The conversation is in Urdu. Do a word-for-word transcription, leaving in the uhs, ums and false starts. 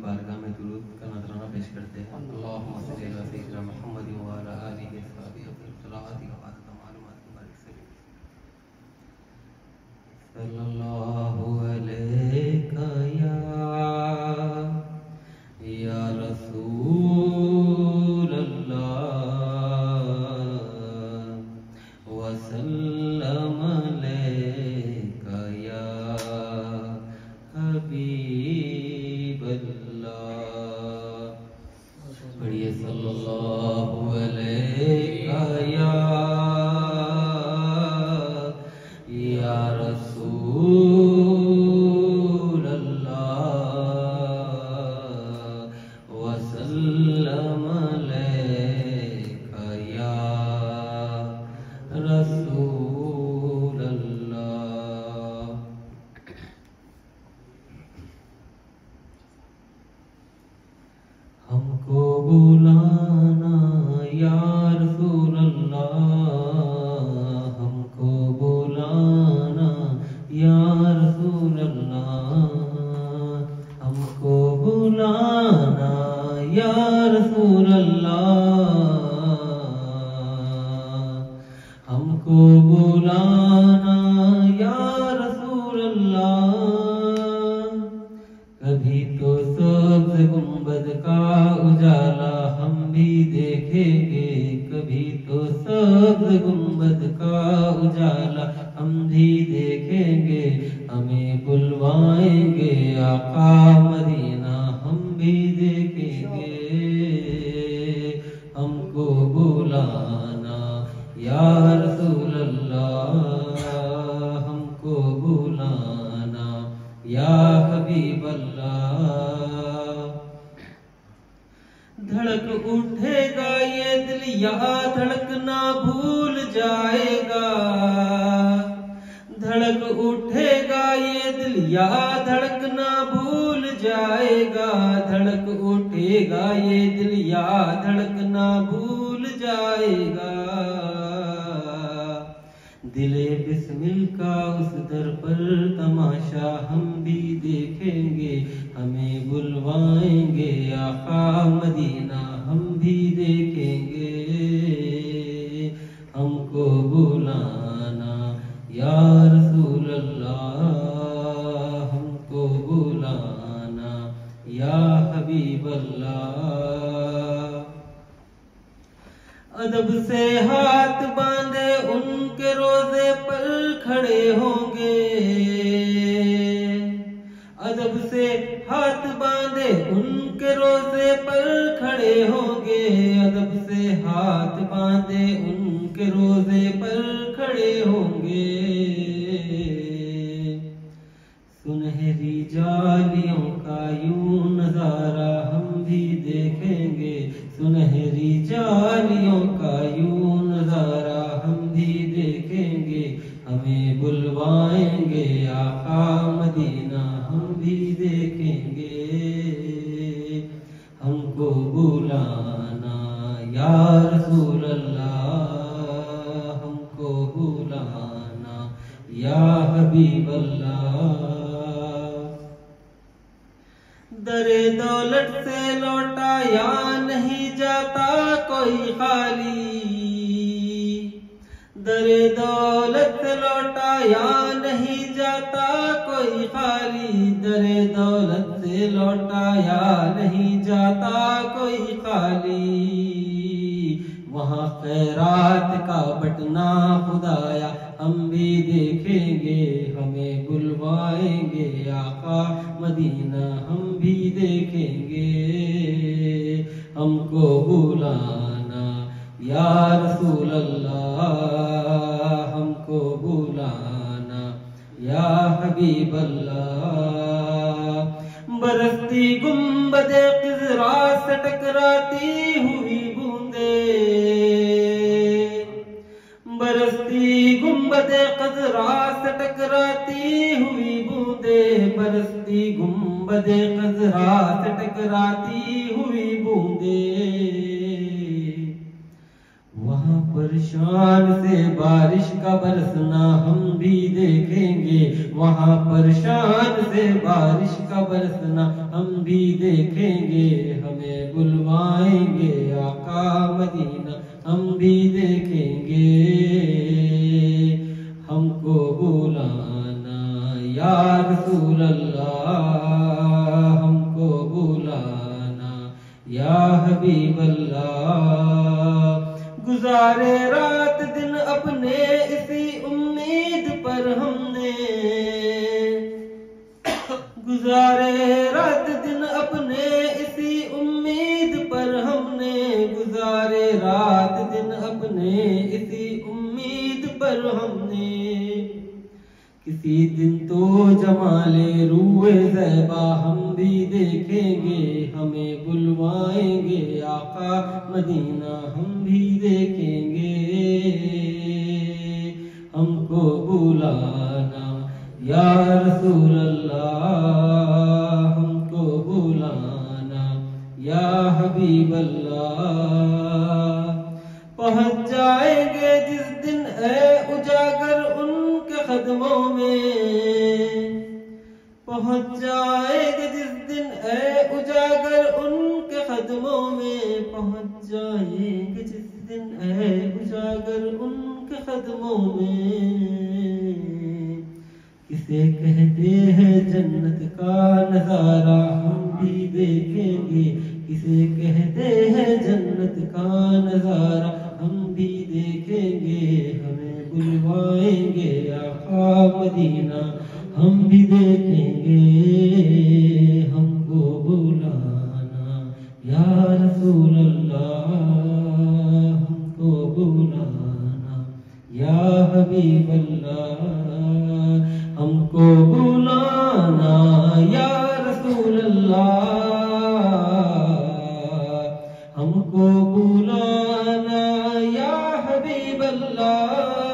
بارگاہ میں درود کا نذرانہ پیش کرتے ہیں. اللہم صلی علی سیدنا محمد و علی آلہ وصحبہ الصلاۃ و معلومات مبارک سے صلی اللہ علیہ یا یا رسول اللہ وسلم علیک یا حبیب اللہ. پڑھیے صلی اللہ علیہ یا یا رسول اللہ وسلم علیک یا رسول اللہ. ہم کو بلانا یا رسول اللہ، ہم کو بلانا یا رسول اللہ، ہم کو بلانا یا رسول اللہ، ہم کو بلانا یا رسول اللہ. کبھی تو سبز گنبد کا اجالا ہم بھی دیکھیں گے، کبھی تو سبز گنبد کا اجالا ہم بھی دیکھیں گے. ہمیں بلوائیں گے آقا مدینہ ہم بھی دیکھیں گے. ہم کو بلانا یا رسول اللہ، ہم کو بلانا یا حبیب اللہ. دھڑک اٹھے گا یہ دل یہاں دھڑکنا بھول جائے گا، دھڑک اٹھے گا یہ دل یہاں دھڑکنا بھول جائے گا، دھڑک اٹھے گا یہ دل یہاں دھڑکنا بھول جائے گا. دل بسمل کا اس در پر تماشا ہم بھی دیکھیں گے. ہمیں بلوائیں گے آقا مدینہ ہم بھی دیکھیں گے. ہم کو بلانا یا رسول اللہ، ہم کو بلانا یا حبیب اللہ. ادب سے ہاتھ باندھے ان کے روزے پر کھڑے ہوں گے، ادب سے ہاتھ باندھے ان کے روزے پر کھڑے ہوں گے، ادب سے ہاتھ باندھے ان کے روزے پر کھڑے ہوں گے. سنہری جالیوں کا یوں نظارہ ہم بھی دیکھیں گے، سنہری جالیوں کا یوں نظارہ ہم بھی دیکھیں گے. ہمیں بلوائیں گے آقا مدینہ ہم بھی دیکھیں گے. ہم کو بلانا یا رسول اللہ، ہم کو بلانا یا حبیب اللہ. در دولت سے لوٹا یا نہیں جاتا کوئی خالی، در دولت سے لوٹا یا نہیں جاتا کوئی خالی، در دولت سے لوٹا یا نہیں جاتا کوئی خالی. وہاں خیرات کا بٹنا خدایا ہم بھی دیکھیں گے. ہمیں بلوائیں گے آقا مدینہ ہم بھی دیکھیں گے. ہم کو بلانا یا رسول اللہ، ہم کو بلانا یا حبیب اللہ. برستی گنبد خضرا سے ٹکراتی ہوئی برستی گنبد خضرا سے ٹکراتی ہوئی بوندے، برستی گنبد خضرا سے ٹکراتی ہوئی بوندے. وہاں پر شان سے بارش کا برسنا ہم بھی دیکھیں گے، وہاں پر شان سے بارش کا برسنا ہم بھی دیکھیں گے، ہمیں بلوائیں گے آقا مدینہ ہم بھی دیکھیں گے، ہم کو بلانا یا رسول اللہ، ہم کو بلانا یا حبیب اللہ، گزارے رات دن اپنے اسی امید پر ہم نے، گزارے رات دن اپنے اسی امید پر ہم نے، گزارے رات دن اپنے اسی امید پر ہم نے، کسی دن تو جمال روح زیبا ہم بھی دیکھیں گے، ہمیں بلوائیں گے آقا مدینہ ہم بھی دیکھیں گے، ہم کو بلانا یا رسول اللہ، ہم کو بلانا یا حبیب اللہ، پہنچ جائیں گے جس دن اے اجاگر ان کے قدموں میں، پہنچ جائیں گے جس دن اے اجاگر ان کے قدموں میں، پہنچ جائیں گے جس دن اے اجاگر ان کے قدموں میں، کسے کہتے ہیں جنت کا نظارہ ہم بھی دیکھیں گے، کسے کہتے ہیں جنت کا نظارہ ہم بھی دیکھیں گے، ہمیں بلوائیں گے آقا مدینہ ہم بھی دیکھیں گے، ہم کو بلانا یا رسول اللہ، ہم کو بلانا یا حبیب اللہ، ہم کو بلانا یا رسول اللہ، ہم کو بلانا یا حبیب اللہ،